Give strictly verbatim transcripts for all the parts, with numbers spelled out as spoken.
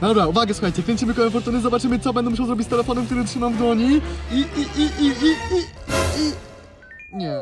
Dobra, uwaga, słuchajcie, kręcimy kołem fortuny, zobaczymy, co będę musiał zrobić z telefonem, który trzymam w dłoni. I, i, i, i, i, i, i... Nie.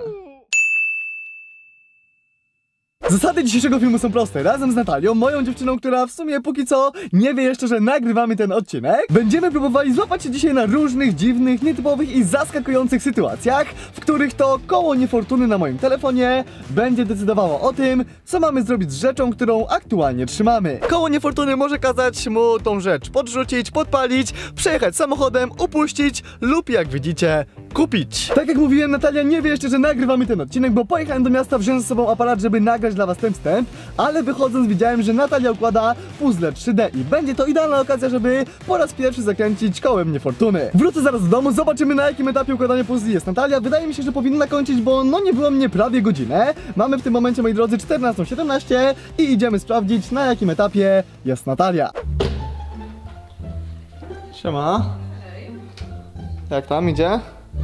Zasady dzisiejszego filmu są proste. Razem z Natalią, moją dziewczyną, która w sumie póki co nie wie jeszcze, że nagrywamy ten odcinek, będziemy próbowali złapać się dzisiaj na różnych dziwnych, nietypowych i zaskakujących sytuacjach, w których to koło niefortuny na moim telefonie będzie decydowało o tym, co mamy zrobić z rzeczą, którą aktualnie trzymamy. Koło niefortuny może kazać mu tą rzecz podrzucić, podpalić, przejechać samochodem, upuścić lub, jak widzicie, kupić. Tak jak mówiłem, Natalia nie wie jeszcze, że nagrywamy ten odcinek, bo pojechałem do miasta wziąć ze sobą aparat, żeby nagrać dla was ten wstęp, ale wychodząc widziałem, że Natalia układa puzzle trzy D i będzie to idealna okazja, żeby po raz pierwszy zakręcić kołem niefortuny. Wrócę zaraz do domu, zobaczymy, na jakim etapie układania puzli jest Natalia. Wydaje mi się, że powinna kończyć, bo no nie było mnie prawie godzinę. Mamy w tym momencie, moi drodzy, czternastą siedemnaście i idziemy sprawdzić, na jakim etapie jest Natalia. Siema. Jak tam idzie?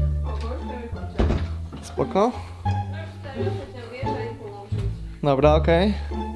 Spoko. Dobra, okej. Okay.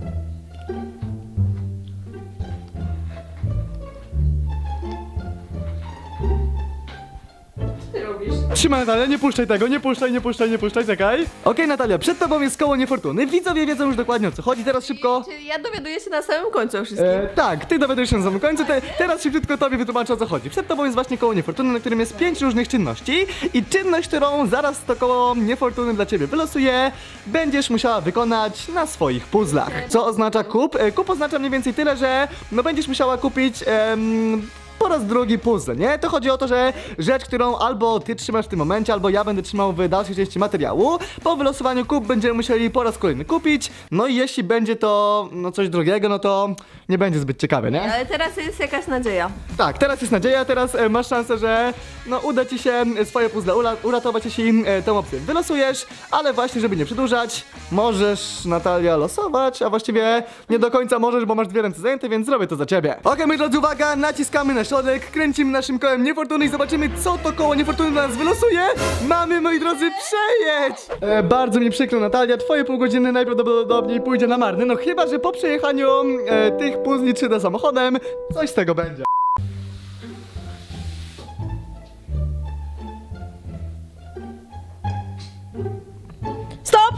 Co ty robisz? Trzymaj, Natalia, nie puszczaj tego, nie puszczaj, nie puszczaj, nie puszczaj, czekaj. Okej, okay, Natalia, przed tobą jest koło niefortuny. Widzowie wiedzą już dokładnie, o co chodzi, teraz szybko. Czyli ja dowiaduję się na samym końcu o wszystkim. E, tak, ty dowiadujesz się na samym końcu, te, teraz szybciutko tobie wytłumaczę, o co chodzi. Przed tobą jest właśnie koło niefortuny, na którym jest pięć różnych czynności i czynność, którą zaraz to koło niefortuny dla ciebie wylosuje, będziesz musiała wykonać na swoich puzzlach. Co oznacza kup? E, kup oznacza mniej więcej tyle, że no będziesz musiała kupić em, po raz drugi puzzle, nie? To chodzi o to, że rzecz, którą albo ty trzymasz w tym momencie, albo ja będę trzymał w dalszej części materiału, po wylosowaniu kup będziemy musieli po raz kolejny kupić, no i jeśli będzie to no coś drogiego, no to nie będzie zbyt ciekawe, nie? Ale teraz jest jakaś nadzieja. Tak, teraz jest nadzieja, teraz e, masz szansę, że no uda ci się e, swoje puzzle ura uratować, jeśli e, tę opcję wylosujesz, ale właśnie, żeby nie przedłużać, możesz, Natalia, losować, a właściwie nie do końca możesz, bo masz dwie ręce zajęte, więc zrobię to za ciebie. Okej, okay, moi drodzy, uwaga, naciskamy na środek, kręcimy naszym kołem niefortuny i zobaczymy, co to koło niefortuny dla nas wylosuje. Mamy, moi drodzy, przejedź! E, bardzo mi przykro, Natalia, twoje pół godziny najprawdopodobniej pójdzie na marne, no chyba, że po przejechaniu e, tych puzli trzy D samochodem, coś z tego będzie. Stop!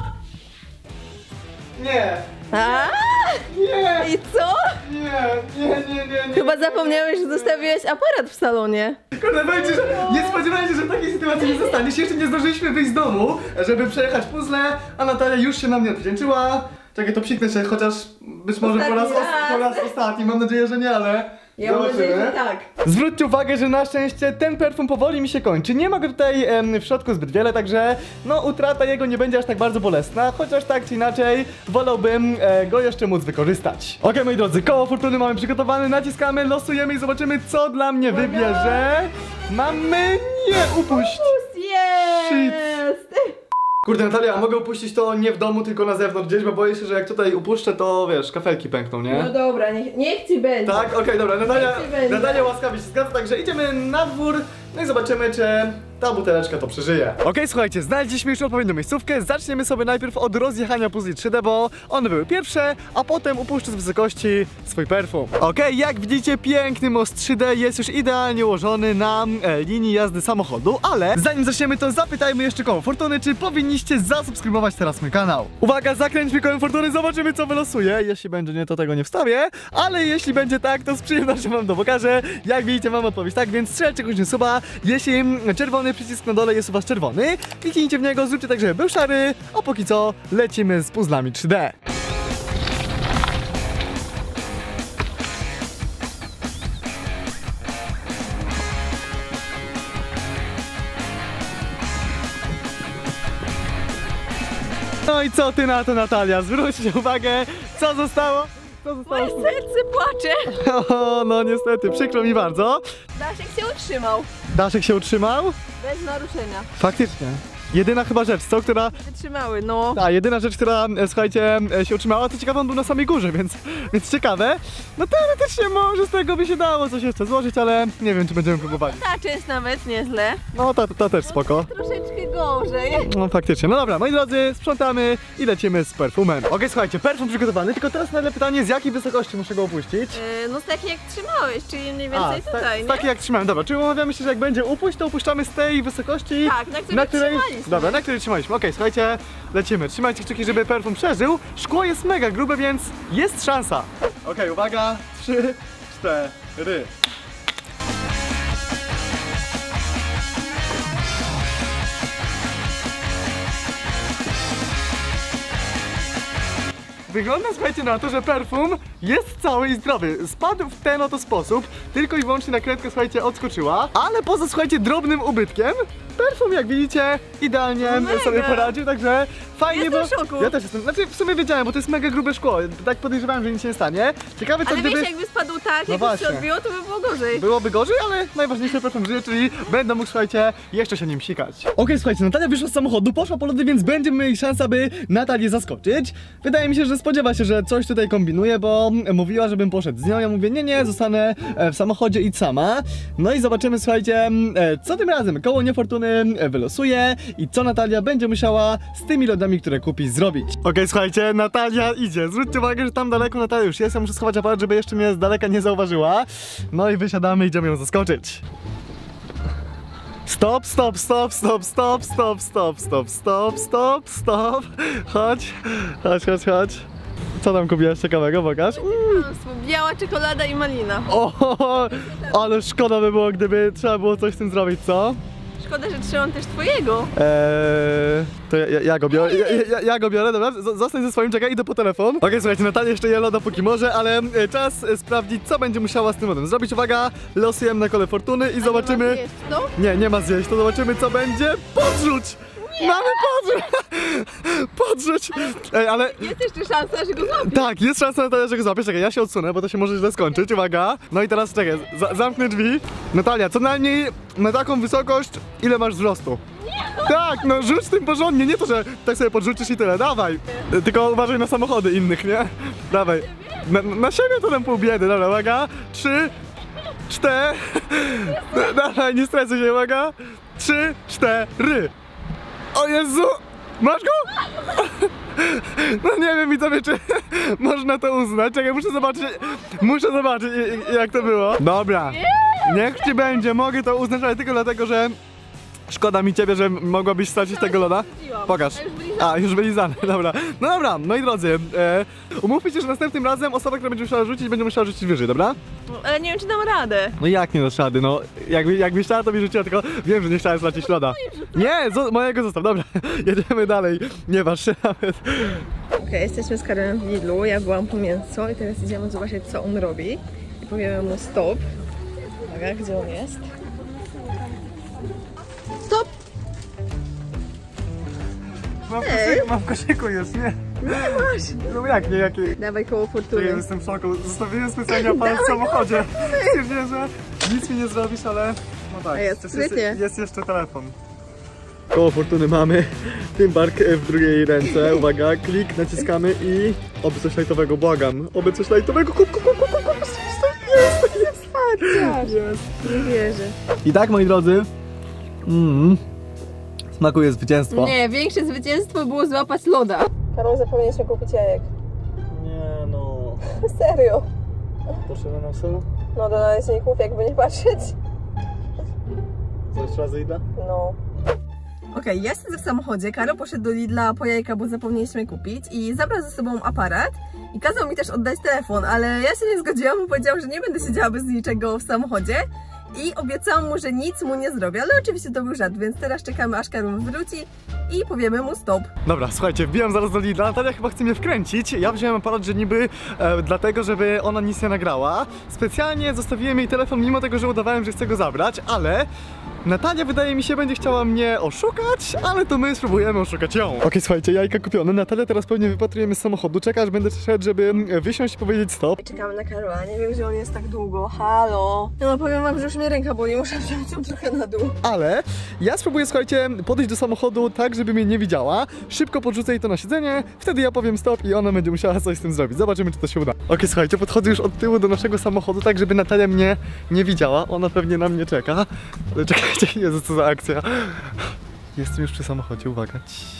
Nie! A? Nie! I co? Nie, nie, nie, nie, nie. Chyba zapomniałeś, że zostawiłeś aparat w salonie. Kurde, będzie, że nie spodziewałem się, że w takiej sytuacji nie zostaniesz. Jeszcze nie zdążyliśmy wyjść z domu, żeby przejechać puzzle, a Natalia już się na mnie odwdzięczyła. Czekaj, to psiknę się, chociaż być może po raz, Ostatni po raz ostatni. Mam nadzieję, że nie, ale Ja mam zobaczymy. nadzieję, że tak. Zwróćcie uwagę, że na szczęście ten perfum powoli mi się kończy. Nie ma go tutaj em, w środku zbyt wiele, także no utrata jego nie będzie aż tak bardzo bolesna, chociaż tak czy inaczej wolałbym e, go jeszcze móc wykorzystać. Okej, moi drodzy, koło fortuny mamy przygotowane, naciskamy, losujemy i zobaczymy, co dla mnie wybierze. Mamy... Nie, upuść! Jest! Kurde, Natalia, mogę upuścić to nie w domu, tylko na zewnątrz gdzieś, bo boję się, że jak tutaj upuszczę, to wiesz, kafelki pękną, nie? No dobra, niech, niech ci będzie. Tak, okej, okay, dobra, Natalia, Niech ci będzie. Natalia łaskawie się zgadza, także idziemy na dwór, no i zobaczymy, czy ta buteleczka to przeżyje. Okej, okay, słuchajcie, znaleźliśmy już odpowiednią miejscówkę, zaczniemy sobie najpierw od rozjechania puzli trzy D, bo one były pierwsze, a potem upuszczę z wysokości swój perfum. Okej, okay, jak widzicie, piękny most trzy D jest już idealnie ułożony na e, linii jazdy samochodu, ale zanim zaczniemy, to zapytajmy jeszcze koło fortuny, czy powinniście zasubskrybować teraz mój kanał. Uwaga, zakręćmy kołem fortuny, zobaczymy, co wylosuje. Jeśli będzie nie, to tego nie wstawię, ale jeśli będzie tak, to z przyjemnością wam to pokażę. Jak widzicie, mam odpowiedź tak, więc strzelcie kogoś suba. Jeśli czerwony przycisk na dole jest u was czerwony, kliknijcie w niego, zróbcie tak, żeby był szary, a póki co lecimy z puzzlami trzy D. No i co ty na to, Natalia? Zwróćcie uwagę, co zostało? Co zostało? Moje serce płacze. O, no niestety, przykro mi bardzo. Daszek się utrzymał. Daszek się utrzymał? Bez naruszenia. Faktycznie. Jedyna chyba rzecz, co, która... Wytrzymały, no. Ta, jedyna rzecz, która, e, słuchajcie, e, się utrzymała, co ciekawe, on był na samej górze, więc, więc ciekawe. No teoretycznie może z tego by się dało coś jeszcze złożyć, ale nie wiem, czy będziemy próbowali. Ta część nawet nieźle. No, ta, ta też spoko. Troszeczkę go gorzej. No faktycznie, no dobra, moi drodzy, sprzątamy i lecimy z perfumem. Okej, słuchajcie, perfum przygotowany, tylko teraz nagle pytanie, z jakiej wysokości muszę go opuścić? Yy, no z takiej jak trzymałeś, czyli mniej A, więcej z ta- tutaj, z nie? takiej jak trzymałem, dobra, czyli umawiamy się, że jak będzie upuść, to opuszczamy z tej wysokości, Tak, na której trzymaliśmy. Dobra, na której trzymaliśmy, okej, słuchajcie, lecimy, trzymajcie kciuki, żeby perfum przeżył, szkło jest mega grube, więc jest szansa. Okej, uwaga, trzy, cztery. Wygląda, słuchajcie, na to, że perfum jest cały i zdrowy. Spadł w ten oto sposób, tylko i wyłącznie nakrętka, słuchajcie, odskoczyła, ale poza, słuchajcie, drobnym ubytkiem, perfum, jak widzicie, idealnie Mega. sobie poradził, także fajnie, Jestem bo... w szoku. Ja też jestem, znaczy w sumie wiedziałem, bo to jest mega grube szkło, tak podejrzewałem, że nic się nie stanie. Ciekawe, co Ale gdyby... wiesz, jakby spadł tak, No jakby właśnie. się odbiło, to by było gorzej. Byłoby gorzej, ale najważniejsze perfum żyje, czyli będę mógł, słuchajcie, jeszcze się nim sikać. Okej, słuchajcie, Natalia wyszła z samochodu, poszła po lody, więc będziemy mieli szansę, aby Natalię zaskoczyć. Wydaje mi się, że spodziewa się, że coś tutaj kombinuje, bo mówiła, żebym poszedł z nią. Ja mówię, nie, nie, zostanę w samochodzie, idź sama. No i zobaczymy, słuchajcie, co tym razem koło niefortuny wylosuje i co Natalia będzie musiała z tymi lodami, które kupi, zrobić. Okej, słuchajcie, Natalia idzie. Zwróćcie uwagę, że tam daleko Natalia już jest. Ja muszę schować aparat, żeby jeszcze mnie z daleka nie zauważyła. No i wysiadamy, idziemy ją zaskoczyć. Stop, stop, stop, stop, stop, stop, stop, stop, stop, stop, stop. Chodź, chodź, chodź, chodź. Co tam kupiłaś ciekawego, pokaż? Biała czekolada i malina. O, ale szkoda by było, gdyby trzeba było coś z tym zrobić, co? Szkoda, że trzymam też twojego. Eee, to ja, ja, ja go biorę, ja, ja, ja go biorę, dobra? Z- Zostań ze swoim, czekaj, idę po telefon. Okej, słuchajcie, Natalia jeszcze je loda póki może, ale e, czas e, sprawdzić, co będzie musiała z tym lodem zrobić. Uwaga, losujemy na kole fortuny i zobaczymy... Jest to? Nie, nie ma zjeść, to zobaczymy, co będzie. Podrzuć! Mamy podrzuć! Podrzuć! Ej, ale... Jest jeszcze szansa, że go złapię. Tak, jest szansa, Natalia, że go złapiesz. Czekaj, ja się odsunę, bo to się może źle skończyć. Uwaga. No i teraz czekaj, za zamknę drzwi. Natalia, co najmniej na taką wysokość, ile masz wzrostu? Tak, no rzuć tym porządnie, nie to, że tak sobie podrzucisz i tyle, dawaj. Tylko uważaj na samochody innych, nie? Dawaj. Na, na siebie to nam pół biedy, dobra, uwaga. Trzy, cztery. Dawaj, nie stresuj się, uwaga. Trzy, cztery. O Jezu! Masz go? No nie wiem, widzowie, czy można to uznać. Czekaj, muszę zobaczyć, muszę zobaczyć, jak to było. Dobra, niech ci będzie, mogę to uznać, ale tylko dlatego, że szkoda mi ciebie, że mogłabyś stracić tego loda. Pokaż. A, już wylizany, dobra. No dobra, moi drodzy, e, umówmy się, że następnym razem osoba, która będzie musiała rzucić, będzie musiała rzucić wyżej, dobra? Ale nie wiem, czy dam radę. No jak nie dasz rady, no jakby, jakbyś chciała, to mi rzuciła, tylko wiem, że nie chciałem stracić loda. Nie, zo mojego zostaw, dobra, jedziemy dalej, nie waż się nawet. Okej, okay, jesteśmy z Karolem w Lidlu, ja byłam po mięso i teraz idziemy zobaczyć, co on robi. I powiemy mu stop. Uwaga, gdzie on jest? Stop! Mam w koszyku, mam w koszyku jest, nie? Nie masz! No jak nie, jakie... Dawaj koło fortuny. Ja jestem w szoku, zostawiłem specjalnie aparat w samochodzie. Stwierdziłem, że nic mi nie zrobisz, ale... No tak, A jest jest, sprytnie. jest, jest jeszcze telefon. Koło fortuny mamy, Tymbark w drugiej ręce, uwaga, klik, naciskamy i... Oby coś lajtowego, błagam, oby coś lajtowego, kup, kup, kup, kup, kup, kup, jest, jest, jest, Farciarz. jest. Nie wierzę. I tak, moi drodzy, mm, smakuje zwycięstwo. Nie, większe zwycięstwo było złapać loda. Karol, zapomnieliśmy kupić jajek. Nie no, Serio. potrzebne nam są? No do naleśników, jakby nie patrzeć. Co jeszcze razy idę? No. Okej, okay, ja siedzę w samochodzie, Karol poszedł do Lidla po jajka, bo zapomnieliśmy kupić i zabrał ze sobą aparat i kazał mi też oddać telefon, ale ja się nie zgodziłam, bo powiedział, że nie będę siedziała bez niczego w samochodzie i obiecałam mu, że nic mu nie zrobię, ale oczywiście to był żart, więc teraz czekamy, aż Karol wróci i powiemy mu stop. Dobra, słuchajcie, wbijam zaraz do Lidla. Natalia chyba chce mnie wkręcić. Ja wziąłem aparat, że niby e, dlatego, żeby ona nic nie nagrała. Specjalnie zostawiłem jej telefon, mimo tego, że udawałem, że chcę go zabrać, ale Natalia, wydaje mi się, będzie chciała mnie oszukać, ale to my spróbujemy oszukać ją. Okej, okay, słuchajcie, jajka kupione. Natalia teraz pewnie wypatrujemy z samochodu. Czeka, aż będę szedł, żeby wysiąść i powiedzieć stop. Czekamy na Karola, nie wiem, że on jest tak długo. Halo. No powiem wam, że już mnie ręka boli, muszę wziąć ją trochę na dół. Ale ja spróbuję, słuchajcie, podejść do samochodu tak, żeby mnie nie widziała. Szybko podrzucę jej to na siedzenie, wtedy ja powiem stop i ona będzie musiała coś z tym zrobić. Zobaczymy, czy to się uda. Okej, okay, słuchajcie, podchodzę już od tyłu do naszego samochodu, tak żeby Natalia mnie nie widziała. Ona pewnie na mnie czeka. Ale czekajcie, Jezu, co za akcja. Jestem już przy samochodzie, uwaga.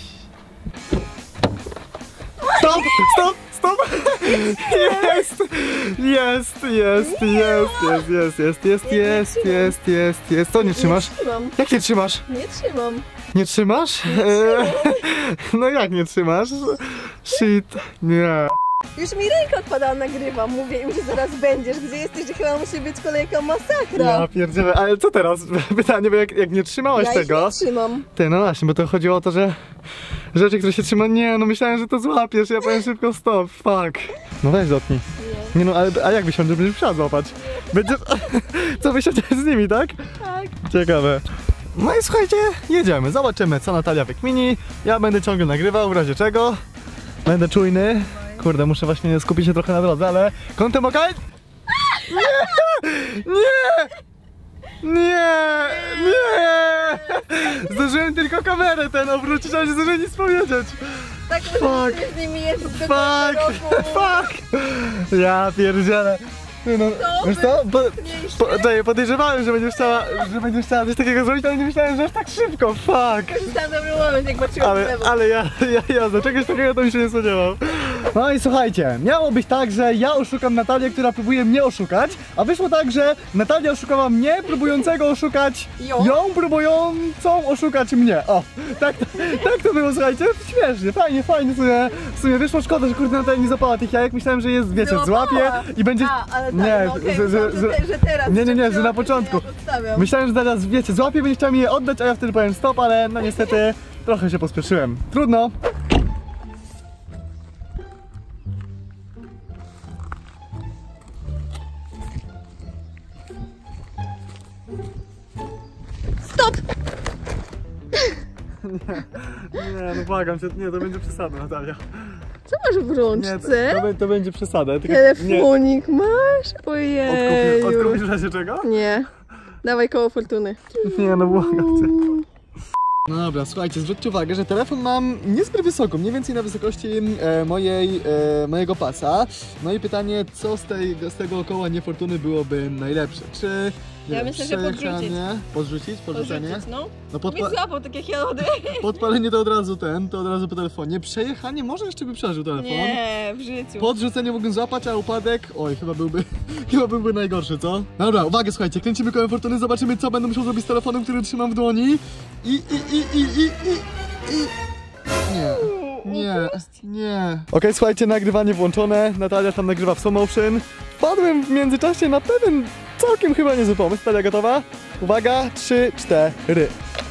Stop, stop, stop! Jest! Jest, jest, jest, jest, jest, jest, jest, jest, jest, jest, jest. Co nie trzymasz? Nie trzymam. Jak nie trzymasz? Nie trzymam. Nie trzymasz? Eee, no jak nie trzymasz? Shit, nie. Już mi ręka odpadała, nagrywam, mówię im, że zaraz będziesz, gdzie jesteś, że chyba musi być kolejka masakra. Ja pierdzielę, ale co teraz? Pytanie, bo jak, jak nie trzymałaś ja tego... Ja nie trzymam. Ty, no właśnie, bo to chodziło o to, że rzeczy, które się trzyma, nie, no myślałem, że to złapiesz, ja powiem szybko stop, fuck. No weź dotknij. Nie, nie no, ale a jak wysiądziesz, będziesz musiała złapać? Będziesz... Co, wysiądziesz z nimi, tak? Tak. Ciekawe. No i słuchajcie, jedziemy, zobaczymy co Natalia wykmini. Ja będę ciągle nagrywał, w razie czego. Będę czujny. Kurde, muszę właśnie skupić się trochę na drodze, ale kątem oka... Nie! Nie! Nie! Nie! Zdążyłem tylko kamerę ten obrócić, ale nie zdążyłem nic powiedzieć. Tak, Fuck. że z nimi jeździć do Fuck! Fuck! Ja pierdzielę. Ty no, To wiesz co? Po, wytnieliście? po, czekaj, podejrzewałem, że będziesz chciała, że będziesz chciała coś takiego zrobić, ale nie myślałem, że aż tak szybko. Fuck! Korzystałam dobry moment, jak patrzyłam w Ale, lewo. ale ja, ja, ja za czegoś takiego to mi się nie spodziewał. No i słuchajcie, miało być tak, że ja oszukam Natalię, która próbuje mnie oszukać, a wyszło tak, że Natalia oszukała mnie, próbującego oszukać Ją? ją próbującą oszukać mnie. O, tak, tak to było, słuchajcie, śmiesznie, fajnie, fajnie w sumie, w sumie wyszło, szkoda, że kurde Natalia nie złapała tych jajek, myślałem, że jest, wiecie, Złapała. złapie i będzie... A, ale tak, nie, no okej, że, że, myślałam, że, te, że teraz. nie, nie, nie, że na wzięłam, początku. ja podstawiam. Myślałem, że zaraz, wiecie, złapie, będzie chciał mi je oddać, a ja wtedy powiem stop, ale no niestety trochę się pospieszyłem. Trudno. Stop! Nie, no błagam cię, nie, to będzie przesada, Natalia. Co masz w Nie, rączce? to, to, to będzie przesada. Tylko, Telefonik masz? nie. Ojej. Odkupisz, odkupisz w razie czego? Nie. Dawaj koło fortuny. Nie, no błagam cię. No dobra, słuchajcie, zwróćcie uwagę, że telefon mam niezbyt wysoko, mniej więcej na wysokości e, mojej, e, mojego pasa. No i pytanie, co z, tej, z tego koła niefortuny byłoby najlepsze? Czy nie Ja wiem, myślę, że przejechanie, podrzucić, podrzucenie? Podrzucić, no. No Mi podpa złapał takie hielody. podpalenie to od razu ten, to od razu po telefonie. Przejechanie może jeszcze by przeżył telefon. Nie, w życiu. Podrzucenie mógłbym złapać, a upadek, oj, chyba byłby, chyba byłby najgorszy, co? Dobra, uwaga, słuchajcie, kręcimy kołem fortuny, zobaczymy, co będę musiał zrobić z telefonem, który trzymam w dłoni. I, i, i, i, i, i, i... Nie, nie, nie. Okej, okay, słuchajcie, nagrywanie włączone, Natalia tam nagrywa w slow motion. Wpadłem w międzyczasie na pewien całkiem chyba niezły pomysł. Natalia gotowa? Uwaga, trzy, cztery.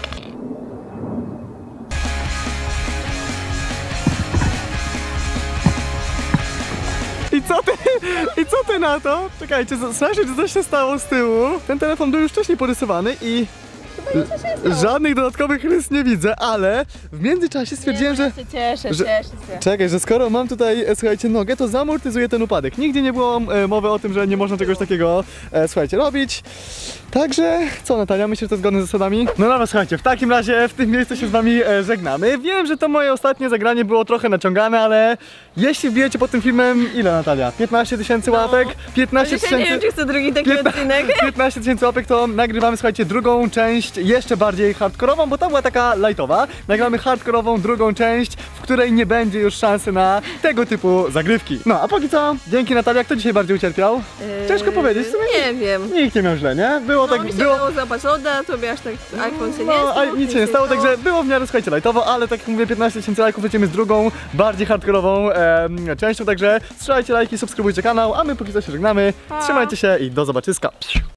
I co ty, i co ty na to? Czekajcie, słyszę, że coś się stało z tyłu. Ten telefon był już wcześniej porysowany i żadnych dodatkowych rys nie widzę, ale w międzyczasie stwierdziłem, nie, no, że... ja się cieszę, że- cieszę się. Czekaj, że skoro mam tutaj, e, słuchajcie, nogę, to zamortyzuję ten upadek. Nigdzie nie było e, mowy o tym, że nie można czegoś takiego, e, słuchajcie, robić. Także, co Natalia, myślisz, że to zgodne z zasadami? No dobra, słuchajcie, w takim razie w tym miejscu się z wami e, żegnamy. Wiem, że to moje ostatnie zagranie było trochę naciągane, ale jeśli wbijecie pod tym filmem, ile Natalia? piętnaście tysięcy łapek? piętnaście Chociaż ja nie wiem, tysięcy... czy chcę drugi taki Piętna- odcinek. piętnaście tysięcy łapek, to nagrywamy, słuchajcie, drugą część, jeszcze bardziej hardkorową, bo ta była taka lightowa. Nagramy hardkorową drugą część, w której nie będzie już szansy na tego typu zagrywki. No, a póki co, dzięki Natalia, kto dzisiaj bardziej ucierpiał? Ciężko powiedzieć, w sumie Nie wiem. nikt nie miał źle, nie? Było No, tak, mi się było... dało złapać loda, tobie aż tak iPhone się nie No, stał, a nic się nie stało, także było w miarę, słuchajcie, lightowo, ale tak jak mówię, piętnaście tysięcy lajków lecimy z drugą, bardziej hardkorową em, częścią, także strzelajcie lajki, subskrybujcie kanał, a my póki co się żegnamy. Pa. Trzymajcie się i do zobaczyska.